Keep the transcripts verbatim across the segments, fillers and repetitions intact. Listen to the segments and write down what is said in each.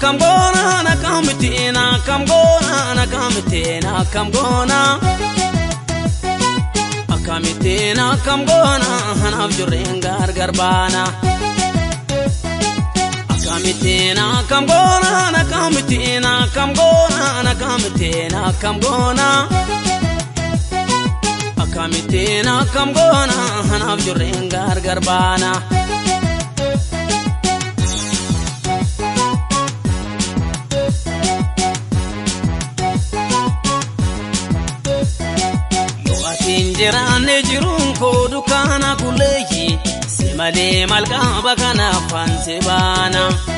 kam gona na kamitina kam gona na kamitina kam gona akamitina kam gona hanaf jurren gar garbana akamitina kam gona na kamitina kam gona na kamitina kam gona akamitina kam gona hanaf jurren gar garbana Injirane jirun ko dukana kuleyi semale malka bakana fanse bana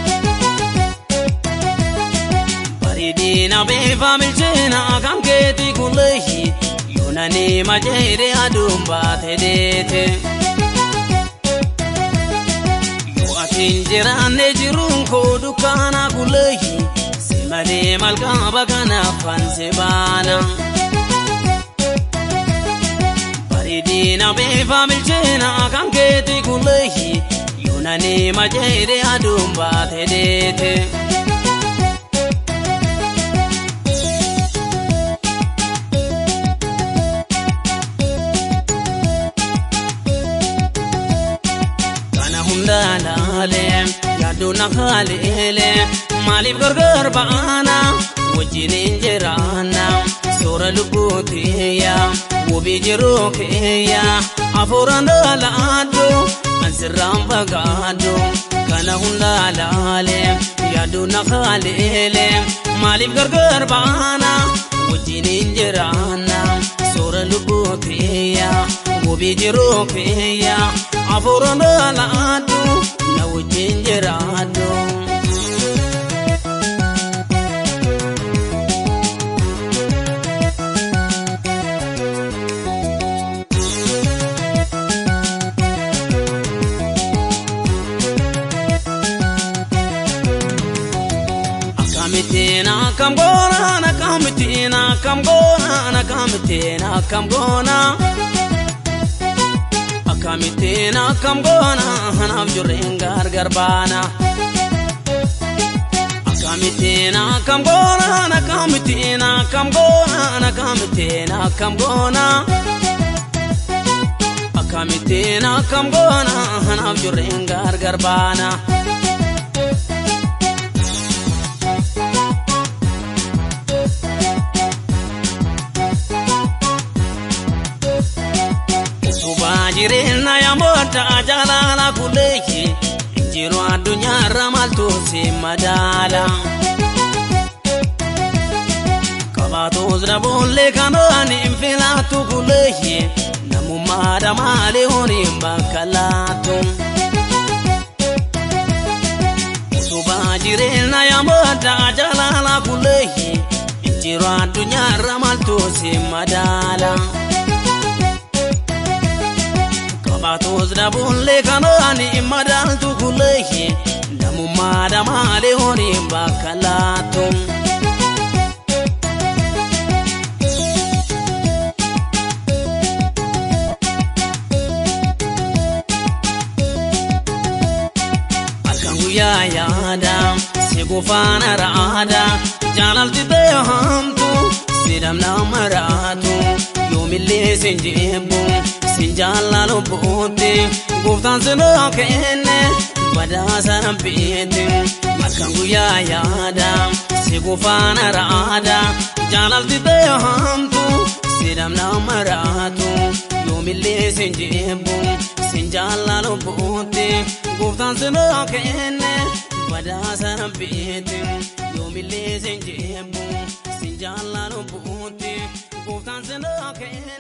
baridina be familchena kanketi kuleyi yonani majere adumba tedete yo atinjirane jirun ko dukana kuleyi semale malka bakana fanse bana Dina be familchena kanketi kuleyi yonani majere adumba tedete kana hundalale yaduna khalele malif gargar baana wajine injerana sora lubutiya وبيجروك يا أفوران لادو أنسرام بغادو كان هندا لالم يادونا خاليلم مالي غرغر بانا وجينين جرانا سورة لبوك يا وبيجروك يا أفوران لادو نوجين جرادو Kamitina kam gona na kamitina kam gona na kamitina kam gona akamitina kam gona hanaf jurren gar garbana akamitina kam gona na kamitina kam gona na kamitina kam gona akamitina kam gona hanaf jurren gar garbana Jirena ya mota jalala kuleyi injiru adunya ramaltu simadala kabato zrabulle kanani infilatu kuleyi namu madamale horimba kalatu suba jirena ya mota jalala kuleyi injiru adunya ramaltu simadala Kabatos da bulle kanani madal tu kuleyi namu madamale horimba kalatu Alkangu ya yada segufana raada jalal tite hamtu sidam namaratu yomille sinjebu Sinjala lo bote, guftan seno kene, bada sarampete, makangu ya yada, segufana rada, jalal tite hamtu, sidam namaratu, yomille sinjebu, sinjala lo bote, guftan seno kene, bada sarampete, yomille sinjebu, sinjala lo bote, guftan seno kene.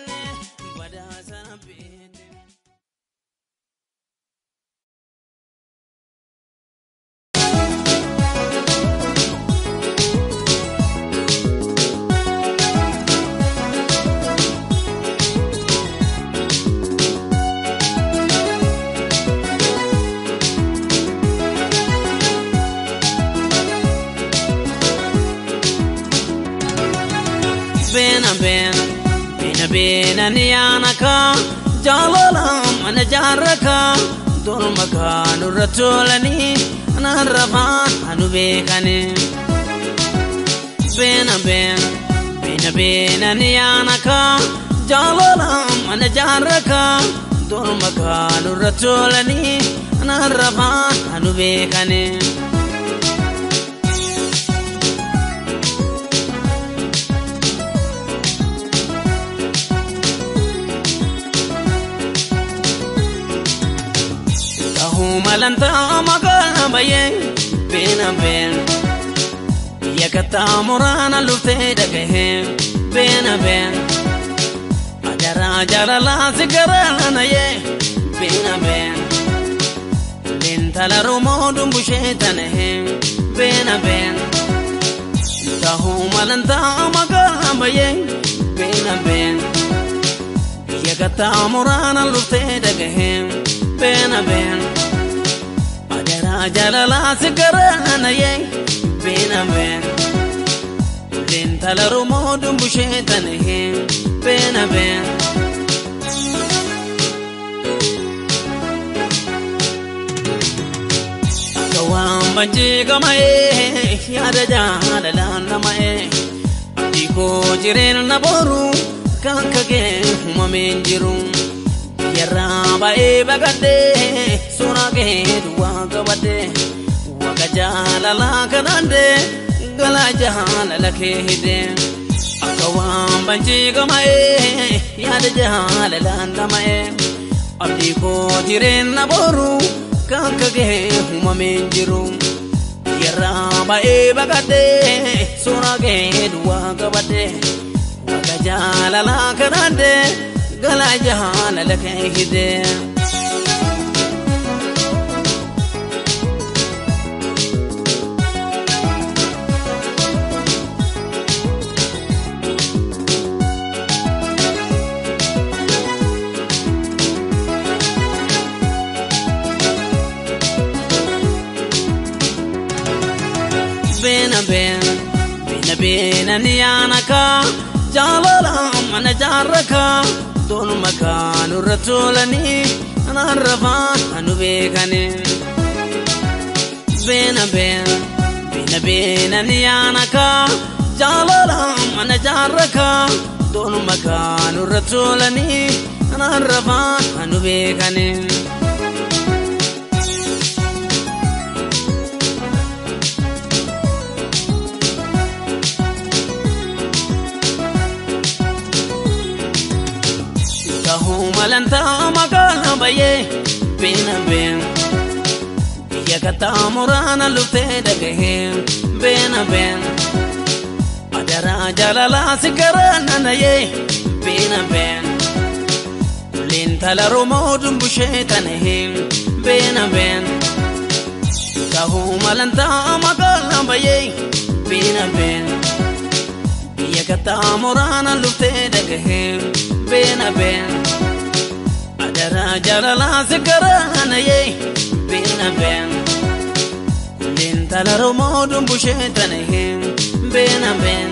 Bena bena bena bena niyanaka jalalam ana jaraka dol makanu ratulani narrafaan anu beekane beena been beena beena ni yaanaka jaalala mana jaarraka dorma kaanurra tolani narrafaan anu beekane malanta magana baye bena ben yakata murana lufte dagahe bena ben ajara ajara la sigara na ye bena ben lentala romo dumbu shetane he bena ben tahu malanta magana baye bena ben yakata murana lufte dagahe bena ben Jalala sigarana ye bena ben lentala romo dumbu shetane he bena ben Kawam banji kamae yada jana lana mae Diko jiren na boru kankage huma menjiru Yarra bae bagade sunage duwa gabade waga jalala kanande gala jahala lake hide akawam banji gamae yada jahala landa mae abdi ko jiren na boru kankage huma menjiru yarra bae bagade sunage duwa gabade waga jalala kanande gala jahala lake hide bena ben bena bena ni yaanaka jaalala mana jaarraka don makanu ratolani narrafaan anu beekane bena ben bena bena ni yaanaka jaalala mana jaarraka don makanu ratolani narrafaan anu beekane malanta magana baye bena ben yakata murana lufte dagahe bena ben ajara jalala sigarana na ye bena ben lentala romo dumbu shetane he bena ben kahu malanta magana baye bena ben yakata murana lufte dagahe bena ben Ajara jalala sigarana ye bena ben lentala romo dumbu shetane he bena ben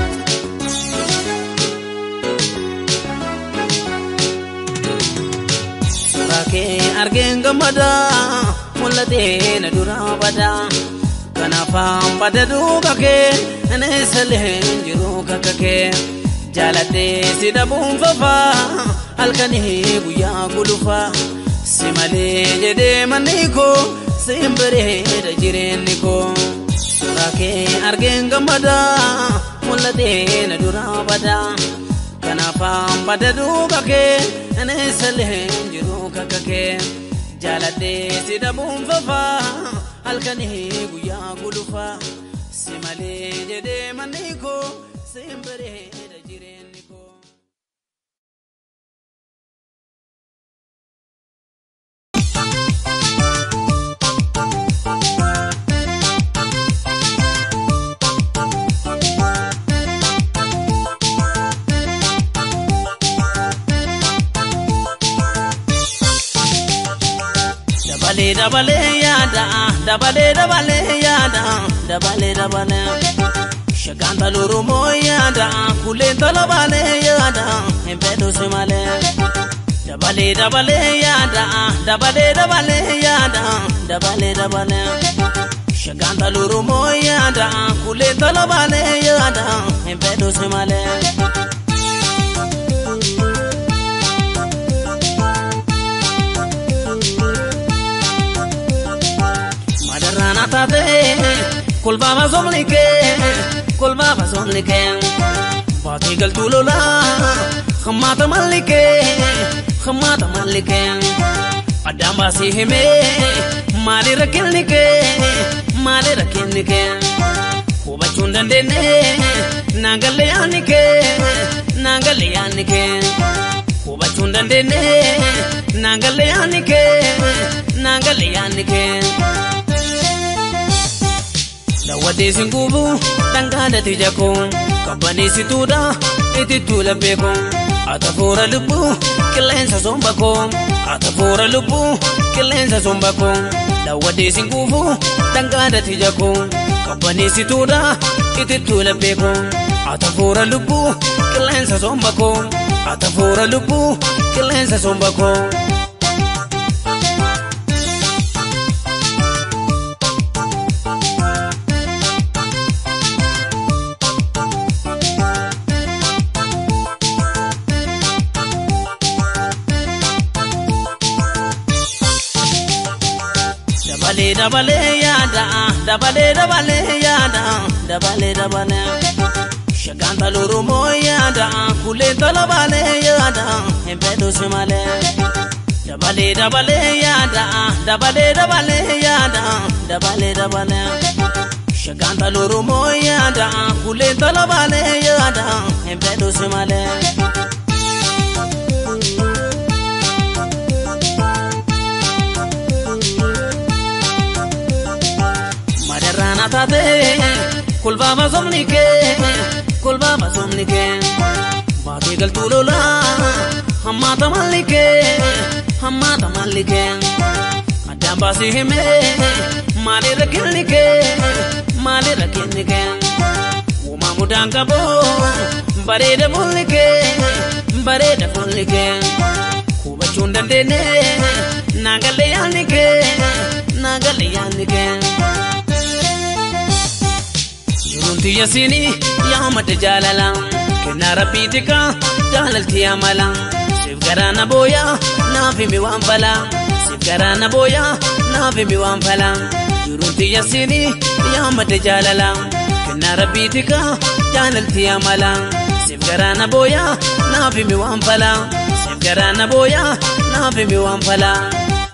Surake argen gamada mulade na dura bada kanafam bada dugake ane salen jiru kakake jalate sidabum fafa alkani guya gulufa simale jede maniko simbere da jireniko surake argen gamada mulade na dura bada kanafam bada dugake ane salen jiru kakake jalate sidabum fafa alkani guya gulufa simale jede maniko simbere da jireniko Dabale dabale yada, dabale dabale yada, dabale dabale. Shaganta lurumo yada, kulenta labale yada, empedo semale. Dabale dabale yada, dabale dabale yada, dabale dabale. شغان تلورو مويا دا كولي طلبالي يا دا امبدو سمالي مدرانا تاتي كل بابا زملكي كل بابا زملكي باقي قلتو لولا خمات ملكي خمات ملكي قدام باسي همي مالي ركنك مالي ركنك وبچون دندني نانغليانك نانغليانك وبچون دندني نانغليانك نانغليانك لودي سنغوبو دنگاده تجاكون كباني situda ititu lebeko atafora lubu kelensa zombako atafora lubu kelensa zombako lawade singuvu dangada tijako kabani situda ititu lebeko atafora lubu kelensa zombako atafora lubu kelensa zombako dabale ya da dabale dabale ya da dabale dabale shagan taluru moya da kule talabale ya da embedo semale dabale dabale ya da dabale dabale ya da dabale dabale shagan taluru moya da kule talabale ya da embedo semale رانات تاتي كل بابا زملكي كل بابا زملكي باقي قلتو لولا هما تملكي هما تملكي قدام باسي همي مالي ركنك مالي ركنك وما مدان كبو بريد فلك بريد فلك وبچون دندني ناغليانك ناغليانك يرونتي ياسيني يا مت جالالا كنا ربيتك جاللتي يا مالا سيفغرانا بويا نافي ميوان فلا سيفغرانا بويا نافي ميوان فلا يرونتي ياسيني يا مت جالالا كنا ربيتك جاللتي يا مالا سيفغرانا بويا نافي ميوان فلا سيفغرانا بويا نافي ميوان فلا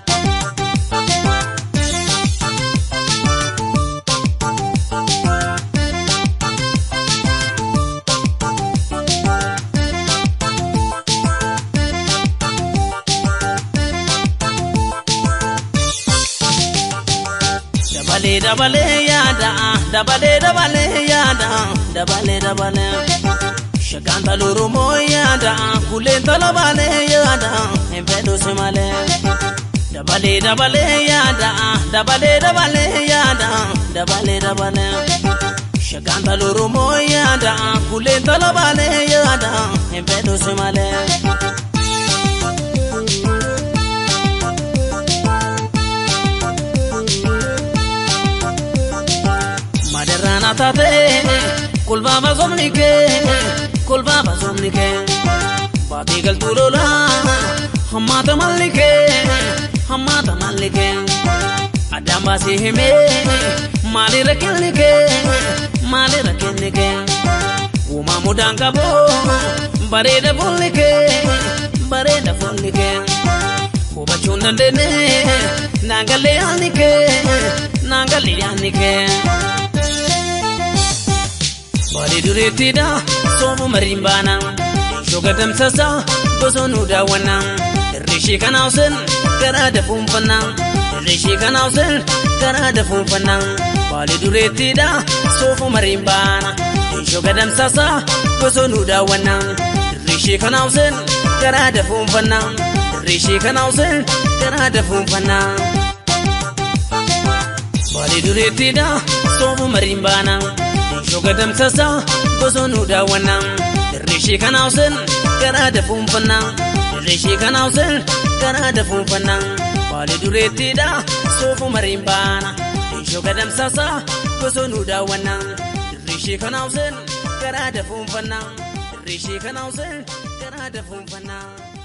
dabale ya da dabale dabale ya da dabale dabale shagan taluru moya da kule talabale ya da embedo semale dabale dabale ya da dabale dabale ya da dabale dabale shagan taluru moya da kule talabale ya da embedo semale رانات تاتي كل بابا زملكي كل بابا زملكي باقي قلتو لولا هما تملكي هما تملكي قدام باسي همي مالي ركنك مالي ركنك وما مدان كبو بريد فلك بريد فلك وبچون دندني ناغليانك ناغليانك بالي دريتي دا صوم مريمبانا شوكا تمسسا بسونو داوانا الريشي كان اوسن كرا دفون فنان الريشي كان اوسن كرا دفون فنان بالي دريتي دا صوم مريمبانا شوكا تمسسا بسونو داوانا الريشي كان اوسن كرا دفون فنان الريشي كان اوسن كرا دفون فنان بالي دريتي دا صوم مريمبانا شوكا تمسسا بسونو داوانا الريشي كان اوسن كرا دفون فنان الريشي كان اوسن كرا دفون فنان بالي دريتي دا صوف مريمبانا shoga damsasa bosonu daawwanna irrishii kanaawsen garaa dafuunfanna irrishii kanaawsen garaa dafuunfanna.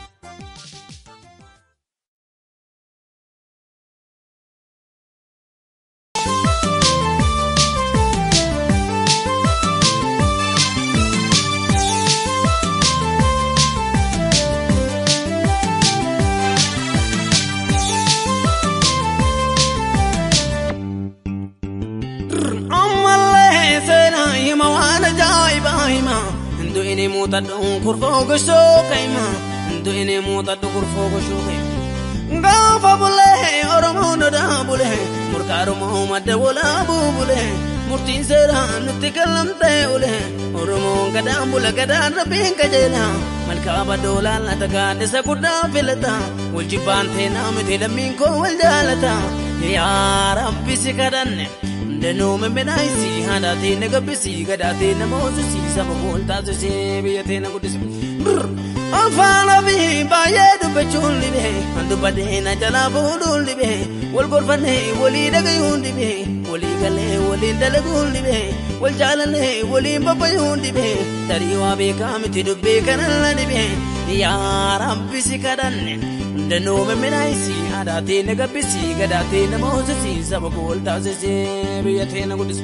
إني موتادون كرفوق الشوكيما ندو إني موتادون كرفوق الشوكيما غافا بوله أرمون دابوله مركارو محمد ولا بوبوله مرتين سيران نتكلم تيوله أرمون كدام بوله كدام ربين كجيلا ملكابا دولا لا تكاد سكودا فيلتا والجبان تينا متلمين كو والجالتا يا ربي سكدن دنو من بنايسي هذا تين قبسي قدا تين موسسي سبقول تاسسي بيتين قدس أفعل به بايد بجول به عند بدينا جلا بقول به والقرفنه ولي دقيون به ولي قله ولي دلقول به والجالنه ولي ببيون به تريوا بكام تدبي كنلا به يا ربي سكدن دنو من بنايسي هذا تين قبسي قدا تين موسسي سبقول تاسسي بيتين قدس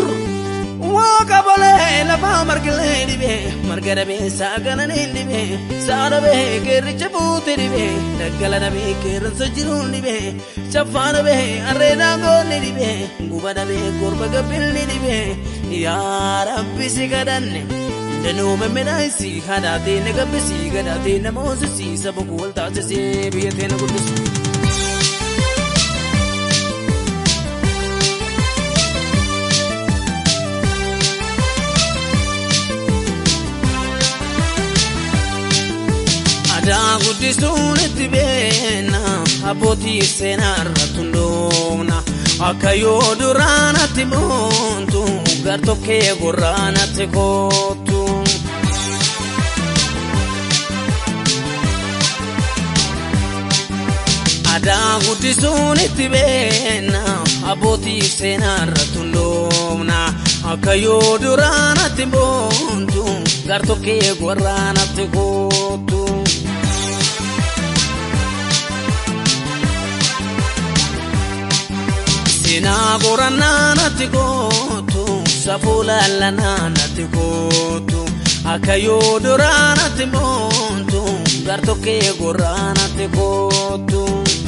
وقبله لفا مرقله دبه مرقره به ساقنن دبه سار به كرچ بوت دبه دغل دبه كرن سجرون دبه شفان به ارنا غون دبه غوبا دبه قرب قبل دبه يا رب سكدن دنو ممنايسي خداتي نغبسي غداتي نموسسي سبقول تاسسي بيتين قدس Ada guddisuun itti beena abbootii seenarra tundoona akka yoo duraanatti boontu gartokkee gurraanatti kootu. Ada guddisuun itti beena abbootii seenarra tundoona akka yoo duraanatti boontu gartokkee gurraanatti kootu. Sina gorana nati gotu safula lana nati gotu akayo dorana nati montu gartoke gorana nati gotu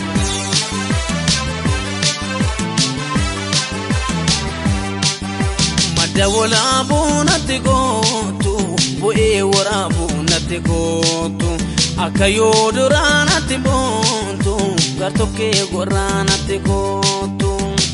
madawola bu nati gotu boe wora bu nati gotu akayo dorana nati montu gartoke gorana nati gotu.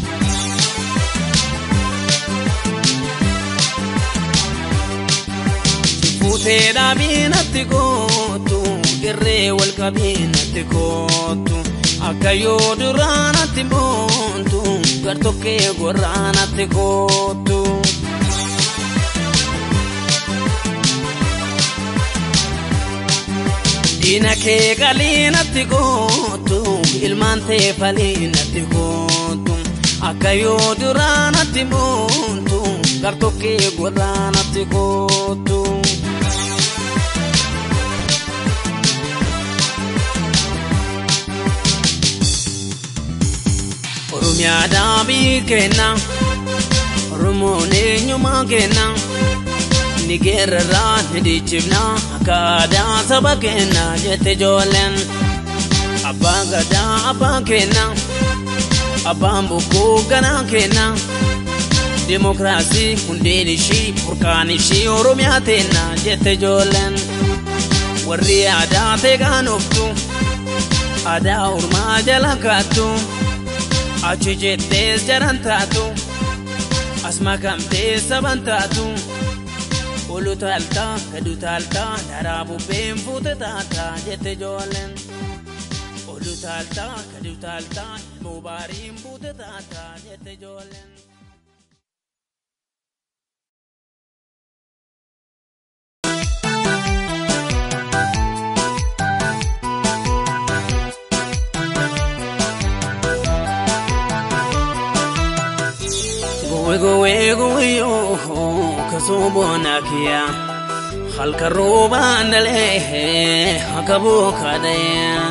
Tera binatti gotu gerre wal kabinatti gotu akayo duranatti montu gartoke goranatti gotu dinake galinatti gotu ilmante falinatti gotu akayo duranatti montu gartoke goranatti gotu. Oromia dabi kena, Oromone nyuma kena, Nigerra nidijibna, kada saba kena jete jolen, Abba gada abba kena, Abba mbuku gana kena, Demokrasi hundenishi urkanishi Oromia tena jete jolen, Warri ada teganuftu, ada urma jalakatu. Achijetes jarantatu, asma kamte sabantatu, ulutalta kadutalta darabu bemfute tata jete jolen, ulutalta kadutalta mubarim fute tata jete jolen. ويغويو كسوبونا كيا خلق الروبان دليه حكبو كاديا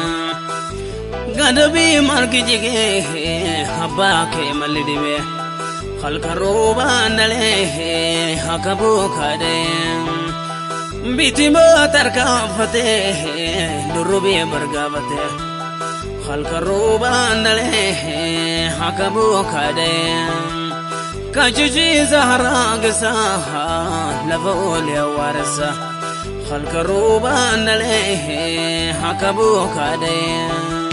غدبي مركي جيجي حباكي ملدبي خلق الروبان دليه حكبو كاديا بيتي ما تركافته دروبي برغابته خلق الروبان دليه حكبو كاديا كاجي زهرا قساها لفول يا وارسة خلق الروبان دليه حكبو كاديا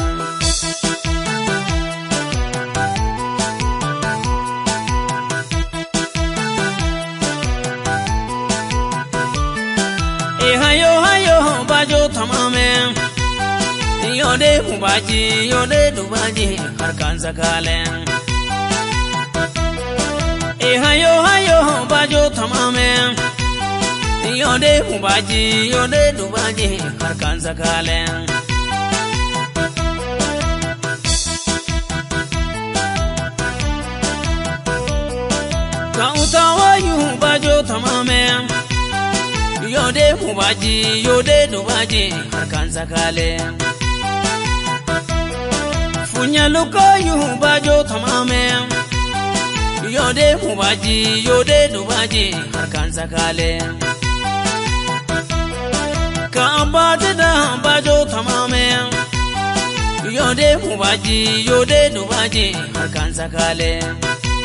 هايو هايو باجو تمامه يودي مباجي يودي دوباجي هركان زكالين هايو هايو باجو تمامه يودي مباجي يودي دوباجي هركان زكالين كاوتا وايو باجو تمامه يودي مباجي يودي دوباجي هركان زكالين فنيا لوكا يو باجو تمامه يودي مباجي يودي دوباجي هركان زكالين كابادة باجو تمامه يودي مباجي يودي دوباجي هركان زكالين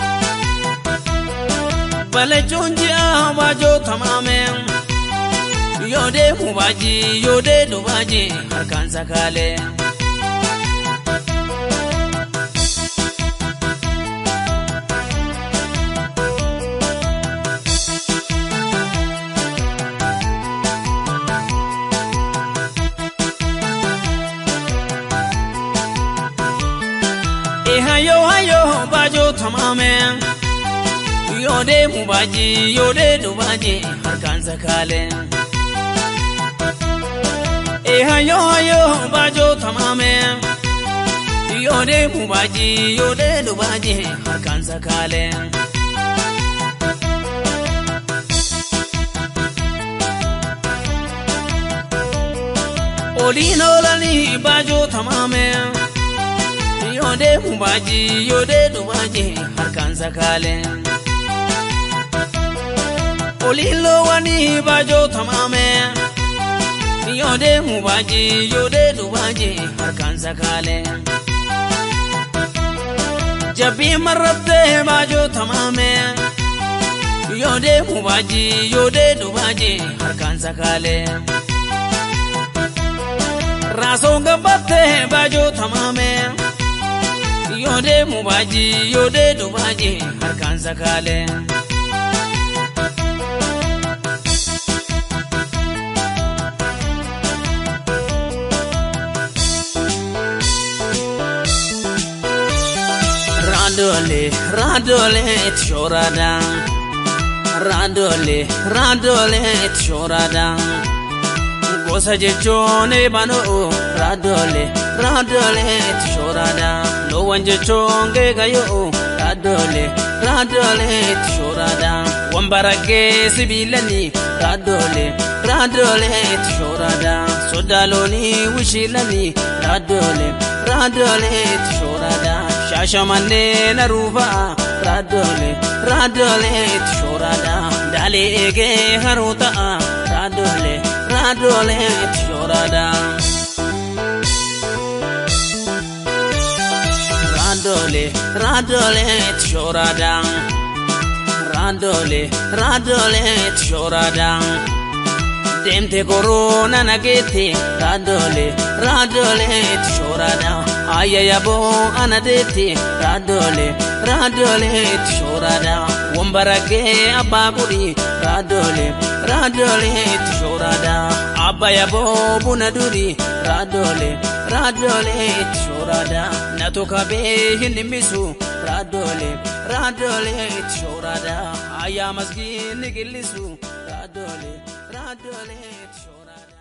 بلجونجي باجو تمامه يودي مباجي يودي دوباجي هركان زكالين هايو هايو باجو تمامه يودي مباجي يودي دوباجي هركان زكالين هايو هايو باجو تمامه يودي مباجي يودي دوباجي هركان زكالين أولينو لني باجو تمامه يودي مباجي يودي دوباجي هركان زكالين أولينو واني باجو تمامه يودي مباجي يودي دوباجي هركان زكالين جبي مربته باجو تمامه يودي مباجي يودي دوباجي هركان زكالين راسو غبته باجو تمامه يودي مباجي يودي دوباجي هركان زكالين Radole, radole, tshorada. Radole, radole, tshorada. Gosa jechone bano. Radole, radole, tshorada. Lo wanje chonge gayo. Radole, radole, tshorada. Wambarake sibilani. Radole, radole, tshorada. Sodaloni wishilani. Radole, radole, tshorada. Shashamane naruva radole radole tshorada dale ege haruta radole radole tshorada radole radole tshorada radole radole tshorada Demte corona nagete radole radole tshorada ayayabo anadete radole radole tshorada wambarage abaguri radole radole tshorada abayabo bunaduri radole radole tshorada natokabe hinimisu radole radole tshorada ayamasgi nigilisu radole radole tshorada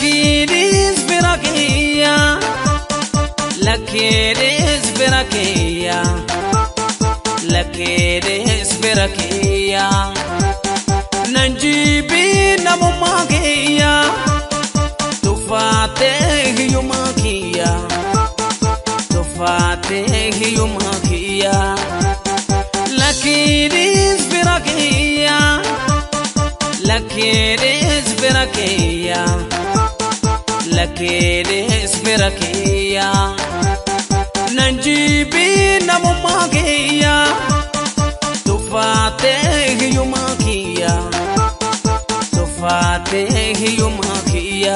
Lakidis Virakia, Lakidis Virakia, Lakidis Virakia, Nanjibi Namumakia, Tufate Yumakia, Tufate Yumakia, Lakidis Virakia, Lakidis Virakia. Lakidis Virakia, Nanjibi Namumakia, Tufate Yumakia, Tufate Yumakia.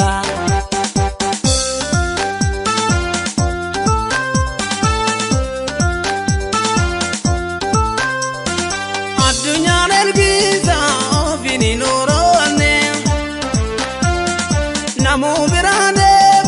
Adunya nergiza vini norone, Namu Virane.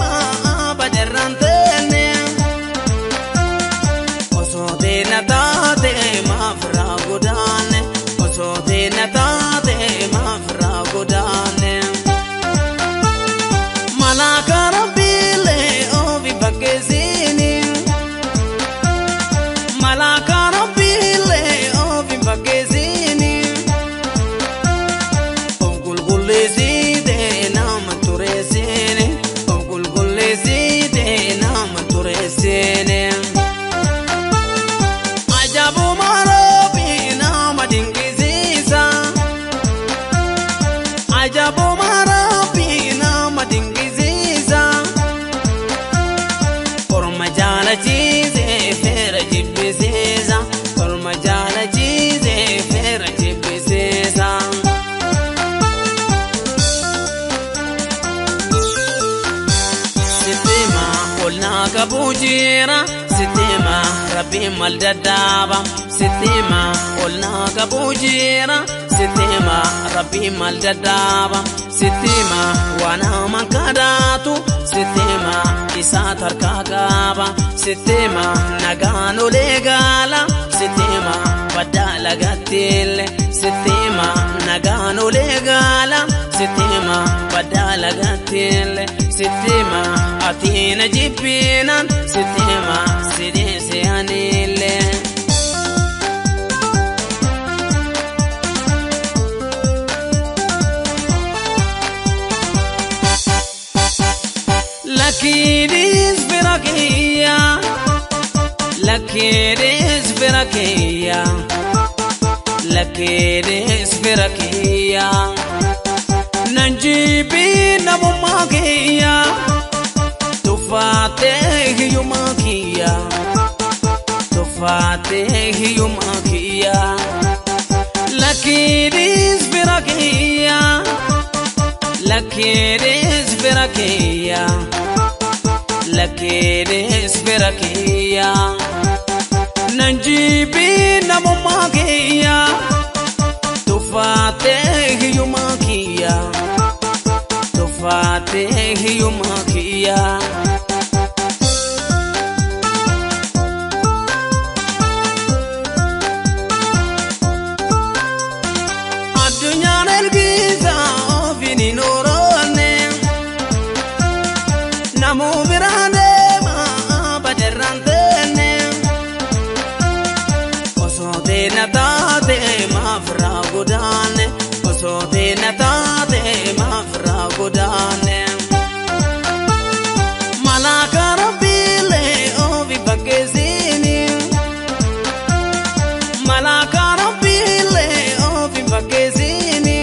Kabujira sitima Rabbi maldadaba sitima olna kabujira sitima Rabbi maldadaba sitima wana mankadatu sitima isa tarkagaba sitima nagano legala sitima badala gatile sitima nagano legala sitima badala gatile sitima atina jibinan sitima sidese anile Lakidis Virakia, Lakidis Virakia, Lakidis Virakia, Nanjibi Namumakia, Tufate Yumakia, Tufate Yumakia, Lakidis Virakia, Lakidis Virakia, Lakidis Virakia, Nanjibi Namumakia, Tufate Yumakia, Tufate Yumakia. Adunya nergiza vini norone, Namu Virane ma baderantene, Oso de natate ma fragudane, Oso de natate ma fragudane. Malaka Rabile ovi bagezini, Malaka Rabile ovi bagezini,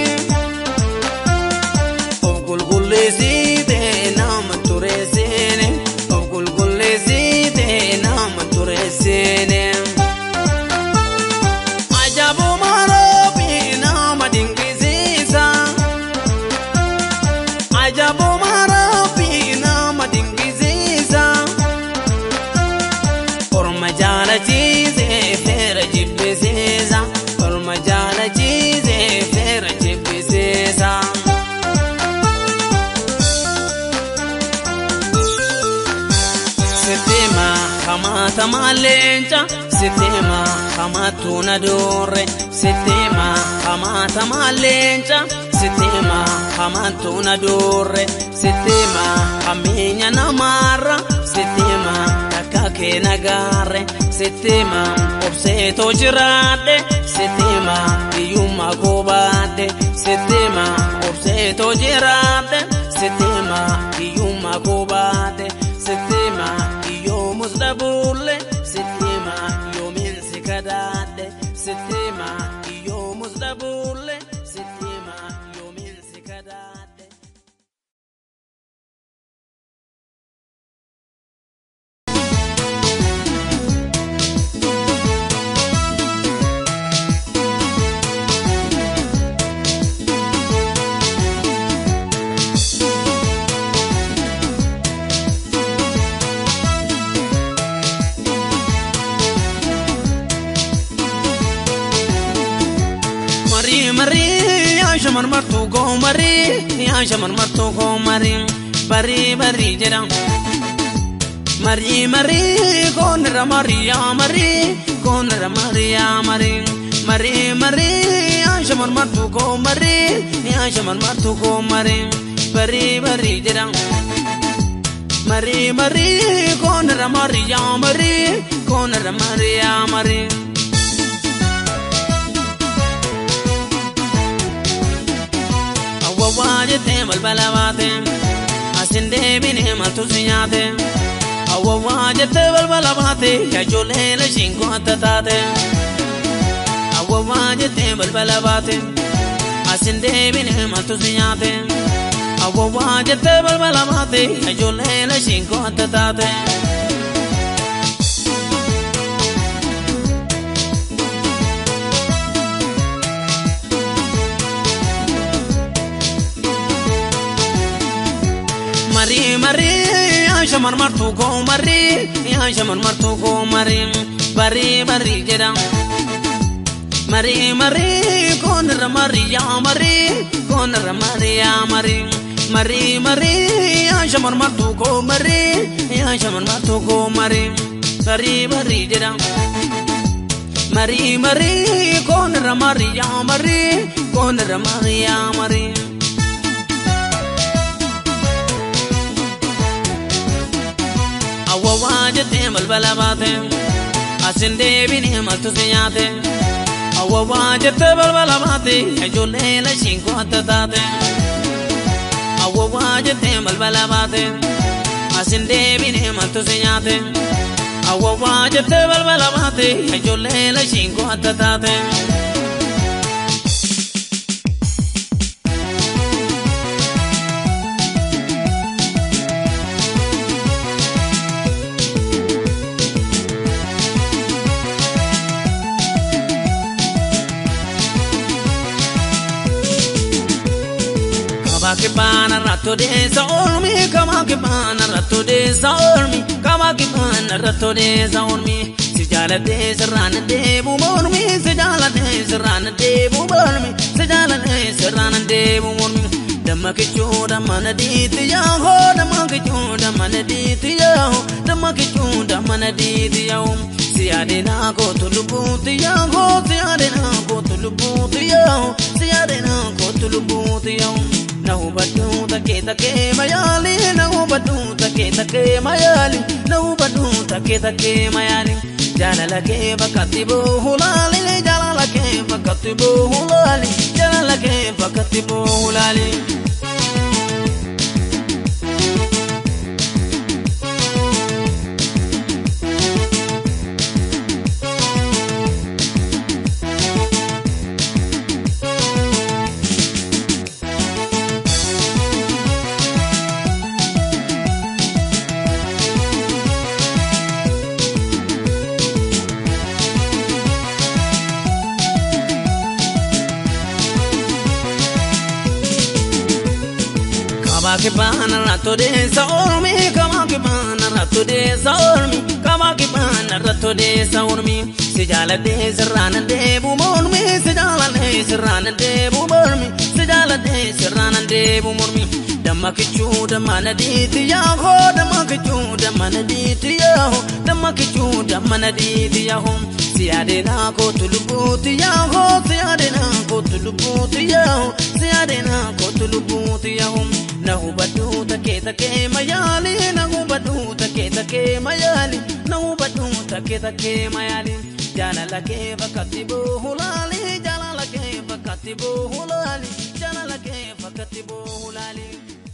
Of gulgulezi de nam turesene, Of gulgulezi de nam turesene. Ajabu marabi nam dingiziza, Ajabu marabi nam dingiziza, Orma jala chize fera jibbisiza, Orma jala chize fera jibbisiza. Sitima hamata malencha, Sitima hamatuna dore, Sitima hamata malencha, Sitima hamantuna durre Sittima amenya namara Sittima takake nagare Sittima obseto jirade Sittima iyuma gobade Sittima obseto jirade Sittima iyuma gobade Sittima iyo musdabule Sittima iyo minsikadade Sittima iyo musdabule Sittima iyo minsikadade Shaman martu go mari, ya shaman martu go mari, bari bari jedang. Mari mari go nera mari ya mari, go nera mari ya mari, mari mari ya shaman martu go mari, ya shaman martu go mari, bari bari jedang. Mari mari go nera mari ya mari, go nera mari ya mari. Wajete balbalabate asinde bine matusinyate awa wajete balbalabate ya jole la shinko atatate awa wajete balbalabate asinde bine matusinyate awa wajete balbalabate ya jole la shinko atatate Mari mari ya shaman martu go mari ya shaman martu go mari bari bari jedang Mari mari kon ramari ya mari kon ramari ya mari mari mari ya shaman martu go mari ya shaman martu go mari bari bari jedang Mari mari kon ramari ya mari kon ramari ya mari Wajete balbalabate asinde bine matusinyate awa wajete balbalabate ajole la shinko atatate awa wajete balbalabate asinde bine matusinyate awa wajete balbalabate ajole la shinko atatate Kama kibana rato de saormi, kama kibana rato de saormi, kama kibana rato de saormi. Sejala de serana de bumormi, sejala de serana de bumormi, sejala de serana de bumormi. Dama kichu dama nadi tiyaho, dama kichu dama nadi tiyaho, dama kichu dama nadi tiyaho. Siade na ko tulubu tiyaho, siade na ko tulubu tiyaho, siade na ko tulubu tiyaho. Nahu badu take take mayali, nahu badu take take mayali, nahu badu take take mayali. Jala lake bakatibu hulali, jala lake bakatibu hulali, jala lake bakatibu hulali. Kama kibana rato de saormi, kama kibana rato de saormi, kama kibana rato de saormi. Sejala de serana de bumormi, sejala de serana de bumormi, sejala de serana de bumormi. Dama kichu dama nadi tiyaho, dama kichu dama nadi tiyaho, dama kichu dama nadi tiyaho. Siade na ko tulubu tiyaho, siade na ko tulubu tiyaho, siade na ko tulubu tiyaho. hubadhu take take mayali na hubadhu take take mayali na hubadhu take take mayali jalala ke vakati bohulali jalala ke vakati bohulali jalala ke vakati bohulali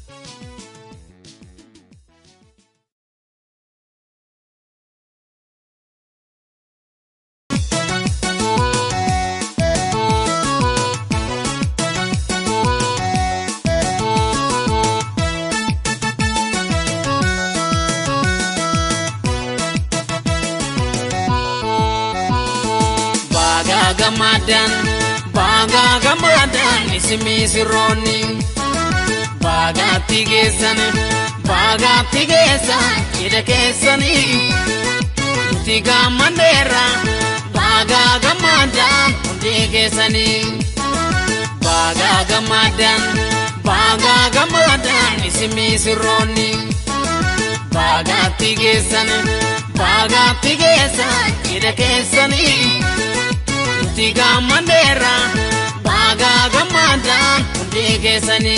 Gamadan, baga gamadan, ismi sironi. Baga tigesan, baga tigesan, kida kesani. Tiga mandera, baga gamadan, tigesani. Baga gamadan, baga gamadan, ismi sironi. Baga tigesan, baga tigesan, kida kesani. Tiga mandera, baga gamadan, tigesani.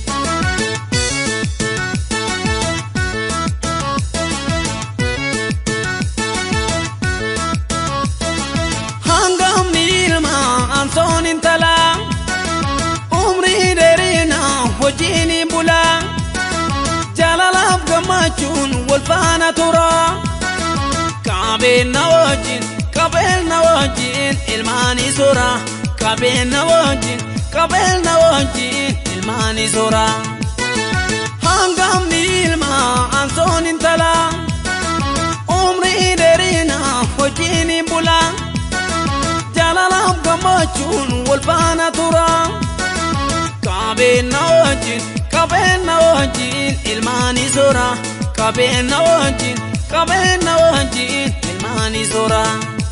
Hangam nilma antonin tala, umri derina hojini bula, jalalab gamachun wolfana tura, kabe nawajin. Kabel nawajin ilmani sura kabel nawajin kabel nawajin ilmani sura hangam nilma antonin tala umri derina hojini bula jalalab gamachun wolfana tura kabel nawajin kabel nawajin ilmani sura kabel nawajin kabel nawajin ilmani sura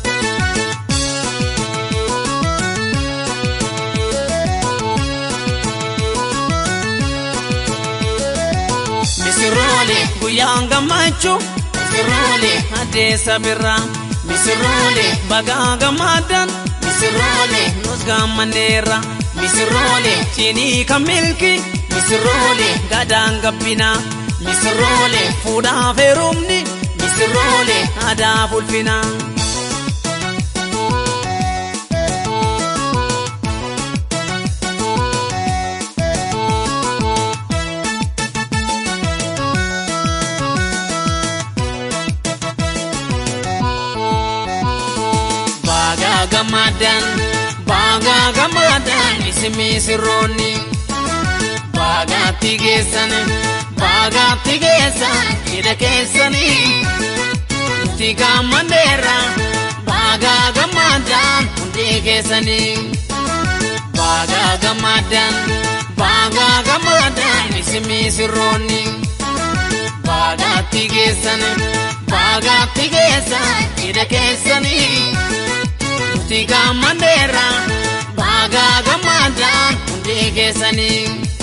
Misirole, guyanga macho, misirole, ade sabira, misirole, bagaga madan, misirole, nosga manera, misirole, chini kamilki, misirole, gadanga pina, misirole, fuda ferumni, misirole, ada fulfina. Gamadan, baga gamadan, ismi sironi. Baga tigesan, baga tigesan, kida kesani. Tiga mandera, baga gamadan, tigesani. Baga gamadan, baga gamadan, ismi sironi. Baga tigesan, baga tigesan, kida kesani. Tiga mandera, baga gamadan, tigesani.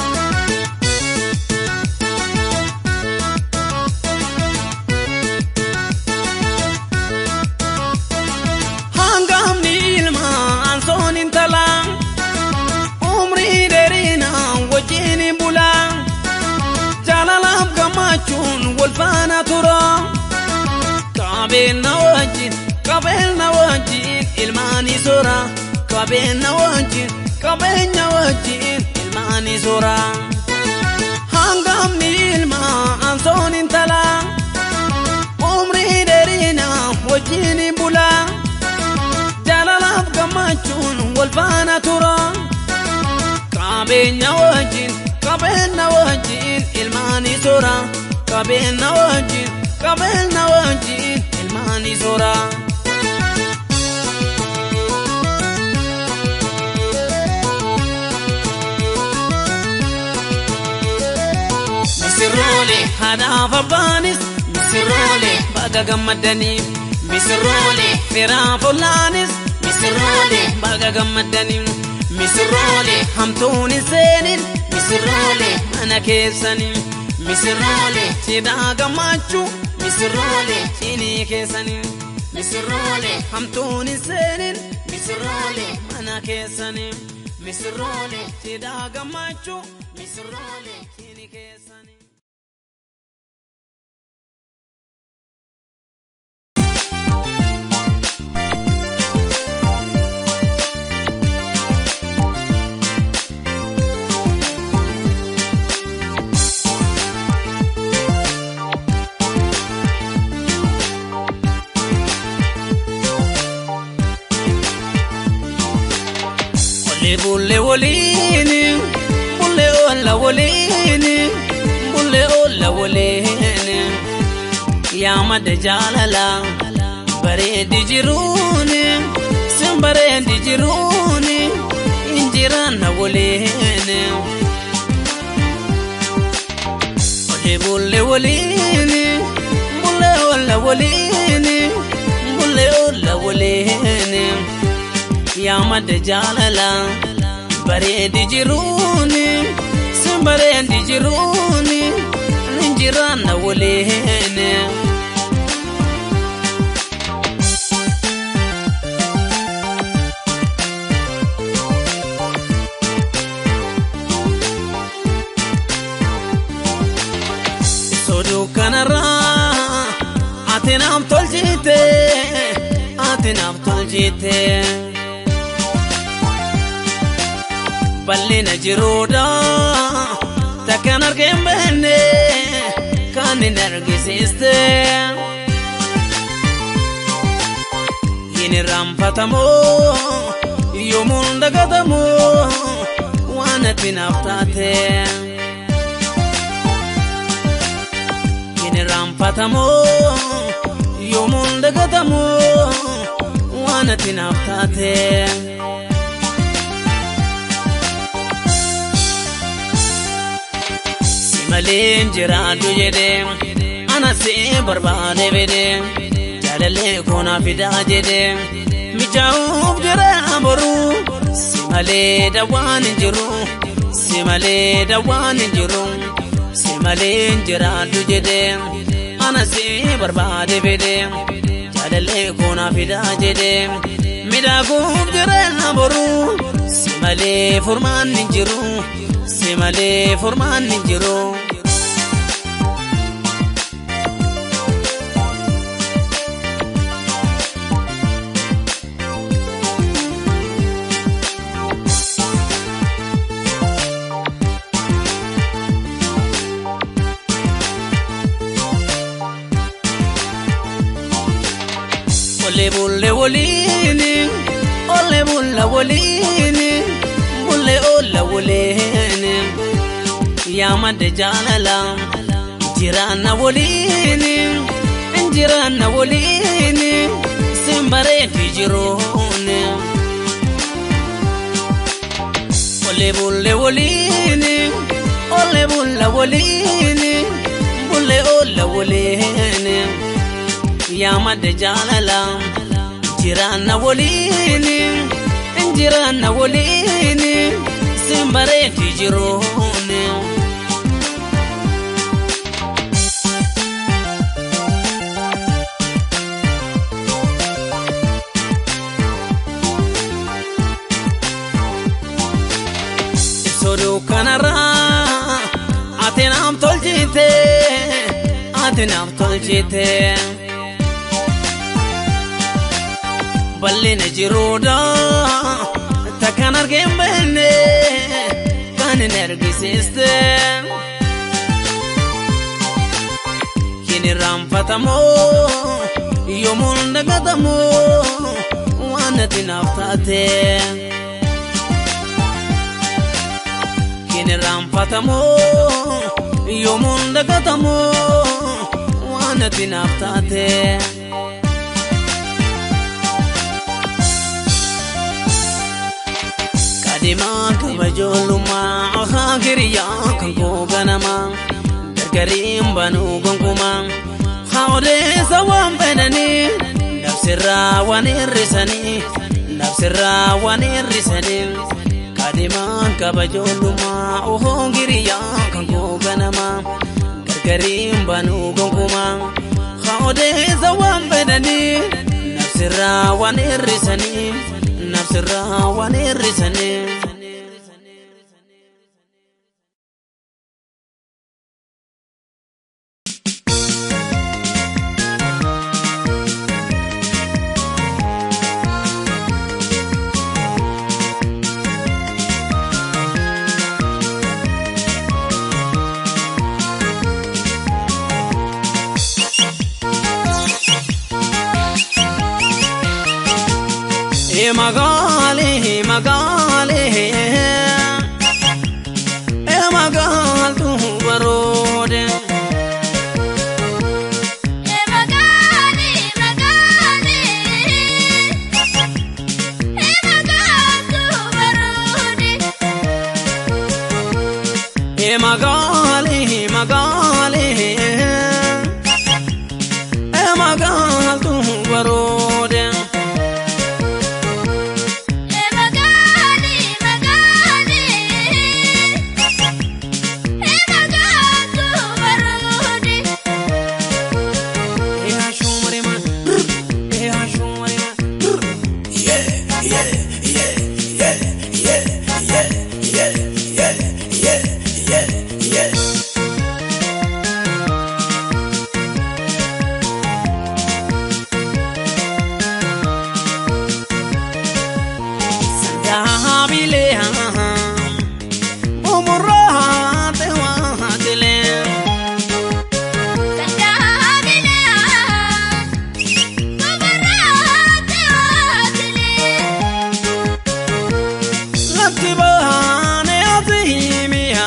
Hangam nilma antonin tala, umri derina wajini bula, jalalab gamachun wolfana tura, kabel nawajin, kabel nawajin. Ilmani sura, kabel nawajin, kabel nawajin, ilmani sura. Hangam nilma antonin tala, umri derina wajini bula, jalalab gamachun wolfana tura. Kabel nawajin, kabel nawajin, ilmani sura. Kabel nawajin, kabel nawajin, ilmani sura. Misirole, hada fabanis, misirole, baga gamadani, misirole, fera fulanis, misirole, baga gamadani, misirole, hamtuni senin, misirole, mana kesani, misirole, sida gamachu, misirole, chini kesani, misirole, hamtuni senin, misirole, mana kesani. Misirole, sida gamachu, misirole, chini kesani. وليني بولي ولا وليني بولي ولا وليني يا مد جاللا بريد جروني سم بريد جروني انجران وليني بولي وليني بولي ولا وليني بولي ولا وليني يا مد جاللا بريد جروني سم بريد جروني انجران وليني أتنام تلجيتي أتنام تلجيتي بلي نجرودا تكن أرجم بهني كان نرجس إستي يني رام فتمو يومون دقدمو وانا تنافتاتي يني رام فتمو يومون دقدمو وانا تنافتاتي سيمالين جرادو جدي أنا سي بربادي بدي جاللي كونا فدا جدي مجاوب جرا برو سيمالي دوان جرو سيمالي دوان جرو سيمالين جرادو جدي أنا سي بربادي بدي جاللي كونا فدا جدي مجاوب جرا برو سيمالي فرمان جرو سيمالي فرمان جرو Ole bulle wolini, ole bulla wolini, bulle olla wolini. Ya made jalala, jirana wolini, jirana wolini, simbare tijirone. Ole bulle wolini, ole bulla wolini, bulle olla wolini. يا مد جاللا جيران وليني جيران وليني سمبري تجروني سودو كنرا أتنام تلجيتي أتنام تلجيتي بلي نجرودا تكن أرجم بهني كان نرجس إستم كني رام فتمو يومون دقدمو وانا تنافتاتي كني رام فتمو يومون دقدمو وانا تنافتاتي دما كبجول ما آخر يا كنكو غنما دركريم بنو كنكما خاودي سوام بنني نفس الراوان الرسني نفس الراوان الرسني كدما كبجول ما آخر يا كنكو غنما دركريم بنو كنكما خاودي سوام بنني نفس الراوان الرسني نفس الراوان الرسني مقالي مقالي magali magali e magal tu barode e magali magali e magal tu barode e ashumare ma e ashumare ma yeah yeah yeah yeah yeah yeah yeah yeah yeah yeah yeah Sandahabile bumurate wahatile Sandahabile bumurate wahatile Latibane azimiya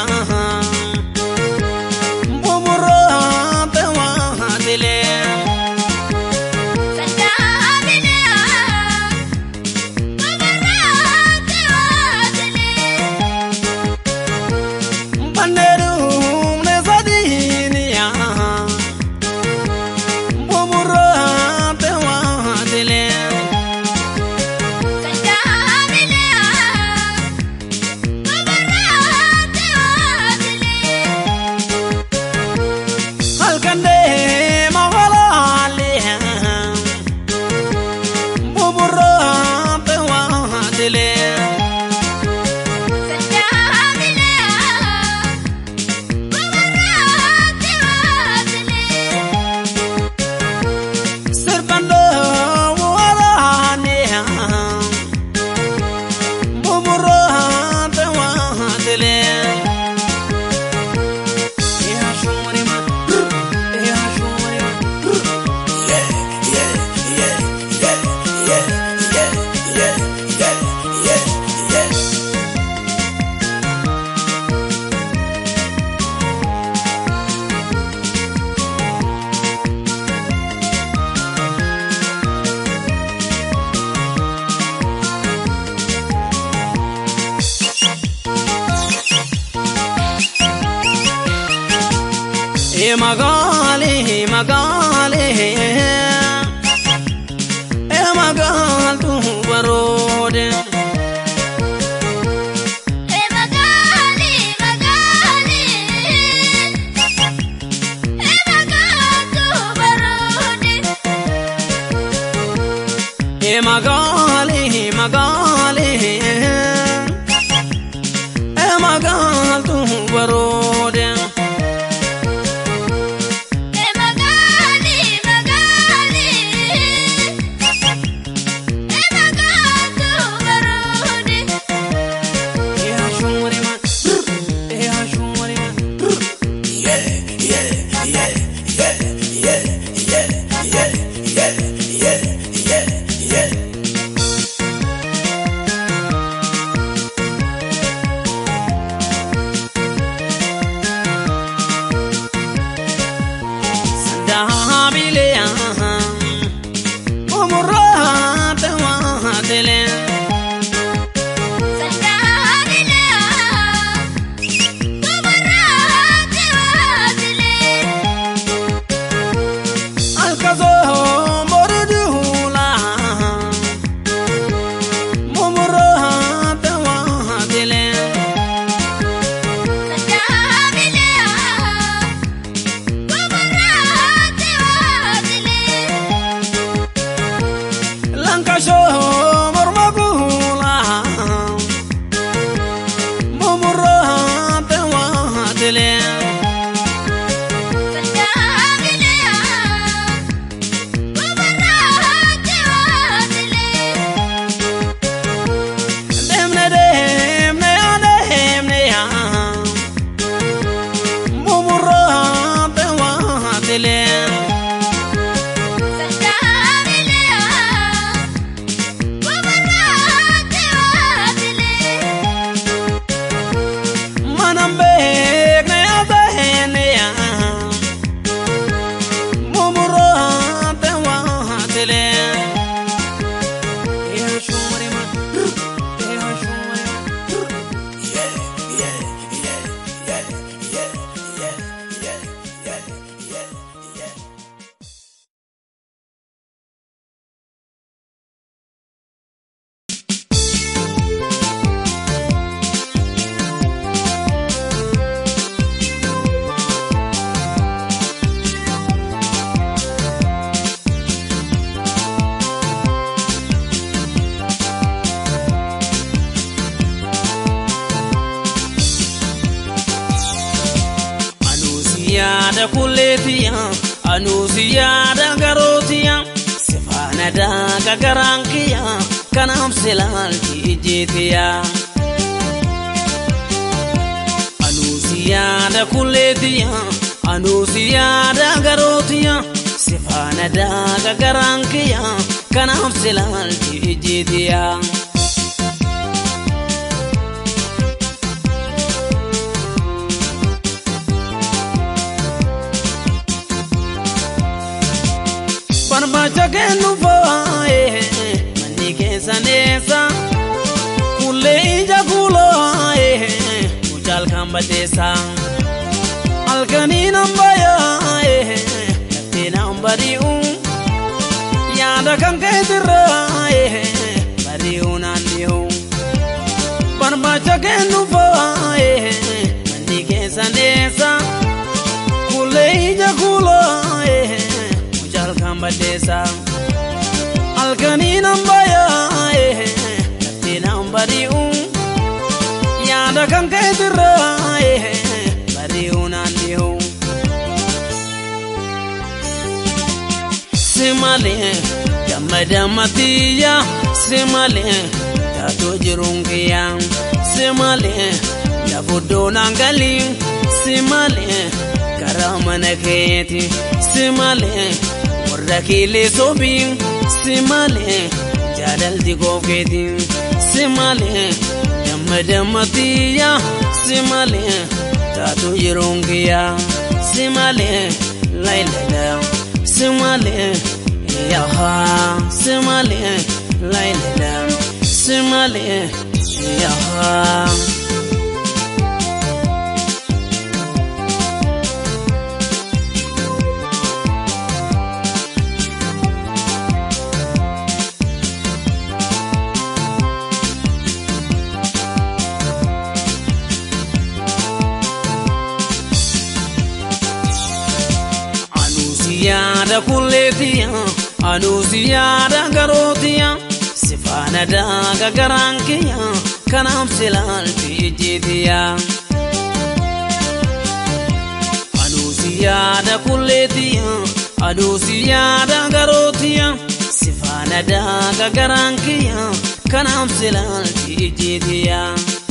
bumurate wahatile Sandahabile bumurate wahatile Banderu ne zadiniya bumurate wahatile Sandahabile bumurate wahatile Halkande magalale bumurate wahatile Sandahabile bumurate wahatile Sirpando warane bumurate wahatile Ya shumari ma ya shumari ma yeah yeah yeah yeah yeah yeah yeah yeah yeah yeah E magali magali e magal tu barode e magali magali e magal tu barode e magali magali e magal tu barode e magali magali e magal tu barode e ashumari ma e ashumari ma yeah yeah yeah yeah yeah yeah yeah yeah yeah yeah yeah yaada kulleetiya anuusi yaada garootiya sifaana daaga garaankiya kanaaf silaalti ijjeetiya anuusi yaada kulleetiya anuusi yaada garootiya sifaana daaga garaankiya kanaaf silaalti ijjeetiya Barbacha kennu faaye manni keessa neessa kulle ija kulaaye mucaal kan badeessa halkanii nan bayaaye laftee nan bari'u yaada kan keetirraaye bari'u naan dhi'u barbacha kennu faaye manni keessa neessa kulle ija kulaaye Badesa Alkani nambaya eh Tina bariu Yada kan ketira eh bariu nandiu Simale Jamada matiya Simale Tato jirungiya Simale Yafudo nangali Simale Karamana keti Simale Rakile sobin simale jadal di gofetin simale yamadamatiya simale tatu yirongiya simale lailala simale yaha simale lailala simale yaha Yaada kulleetiya anuusi yaada garootiya sifaana daaga garaankiya kanaaf silaalti ijjeetiya anuusi yaada kulleetiya anuusi yaada garootiya sifaana daaga garaankiya kanaaf silaalti ijjeetiya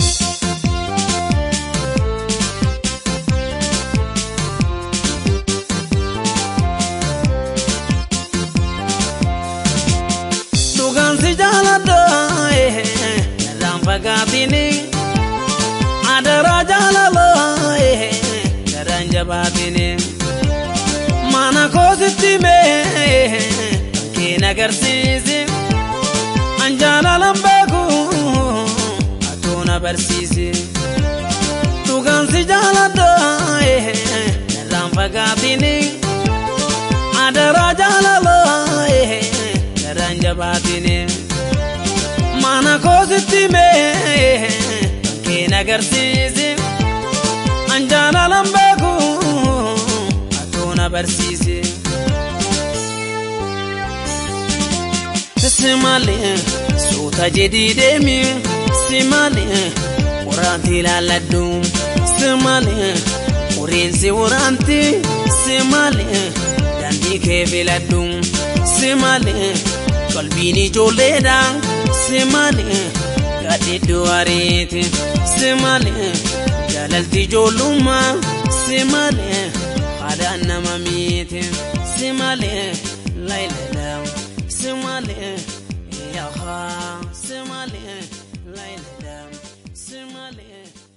Gatini adara jalala eh garanja batini mana kositi me kina garsisi anjala lambaku atuna barsisi tugan si jalada eh rampa gatini adara jalala eh garanja batini Mana kositi me kina garsisi anjala lambaku atuna barsisi simale suta jedide mi simale uranti laladdu simale urinsi uranti simale dandi keveladdu simale qalbini joleda simale gadi duariti simale jalalti joluma simale hadanna mamiti simale lailala simale yaha simale lailala simale